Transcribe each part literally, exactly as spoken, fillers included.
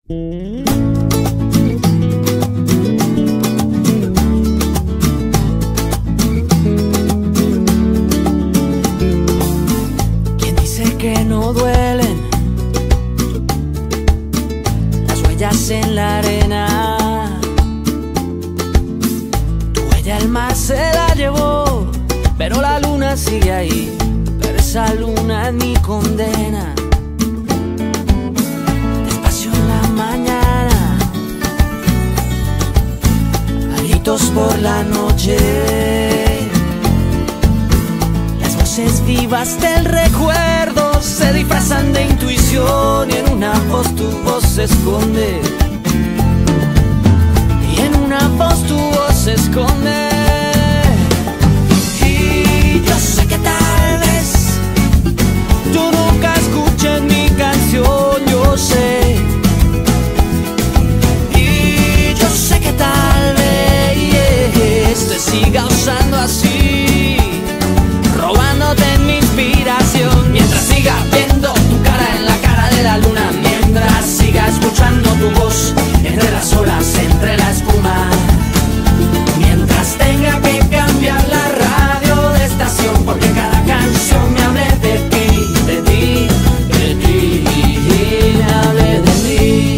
¿Quién dice que no duelen las huellas en la arena? Tu huella el mar se la llevó, pero la luna sigue ahí. Pero esa luna es mi condena. Despacio en la mañana, a gritos por la noche, las voces vivas del recuerdo se disfrazan de intuición, y en una voz tu voz se esconde, y en una voz tu voz se esconde. Y yo sé que tal vez tú nunca escuches mi canción, yo sé. Y yo sé que tal vez te siga usando así, robándote mi inspiración. Mientras siga viendo tu cara en la cara de la luna, mientras siga escuchando tu voz entre las olas, entre la espuma, mientras tenga que cambiar la radio de estación, porque cada canción me hable de ti, de ti, de ti, me hable de mí.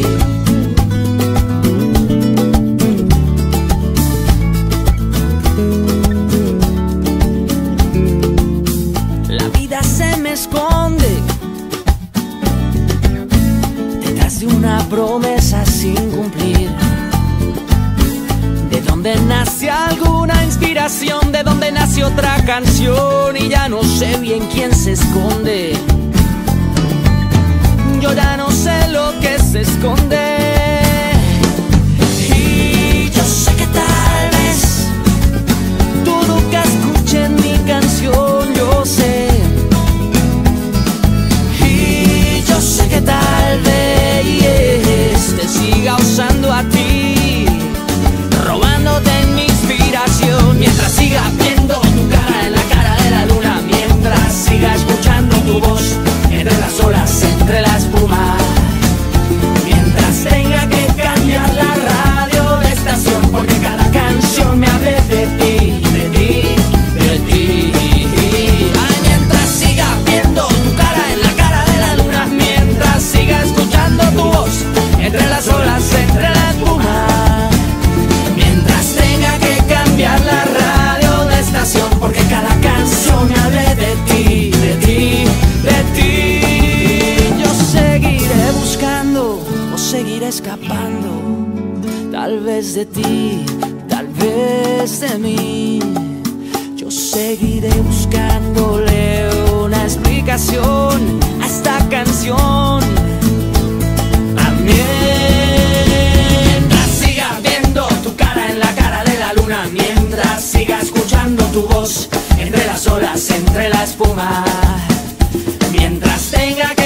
La vida se me esconde detrás de una promesa sin cumplir. De donde nace alguna inspiración, de donde nace otra canción, y ya no sé bien quién se esconde. Yo ya no sé lo que se esconde. Y yo sé que tal vez tú nunca escuches mi canción, yo sé. Y yo sé que tal vez te siga usando a ti, robándote mi inspiración. Mientras siga viendo tu cara en la cara de la luna, mientras siga escuchando tu voz entre las olas, entre la espuma, mientras tenga que cambiar la radio de estación, porque cada canción me hable de ti, de ti, de ti. Ay, mientras siga viendo tu cara en la cara de la luna, mientras siga escuchando tu voz entre las olas, entre la espuma, mientras tenga que cambiar la radio de estación, porque cada canción me hable de ti, de ti, de ti. Yo seguiré buscando o seguiré escapando, tal vez de ti, tal vez de mí. Yo seguiré buscándole una explicación a esta canción. Mientras siga viendo tu cara en la cara de la luna, mientras siga escuchando tu voz entre las olas, entre la espuma, mientras tenga que